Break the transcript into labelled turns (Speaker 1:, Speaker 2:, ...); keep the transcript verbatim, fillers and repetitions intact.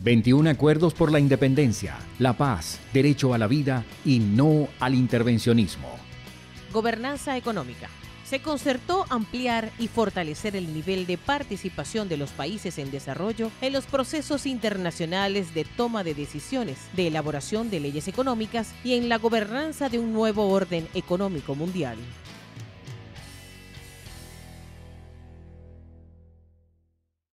Speaker 1: veintiún acuerdos por la independencia, la paz, derecho a la vida y no al intervencionismo.
Speaker 2: Gobernanza económica. Se concertó ampliar y fortalecer el nivel de participación de los países en desarrollo en los procesos internacionales de toma de decisiones, de elaboración de leyes económicas y en la gobernanza de un nuevo orden económico mundial.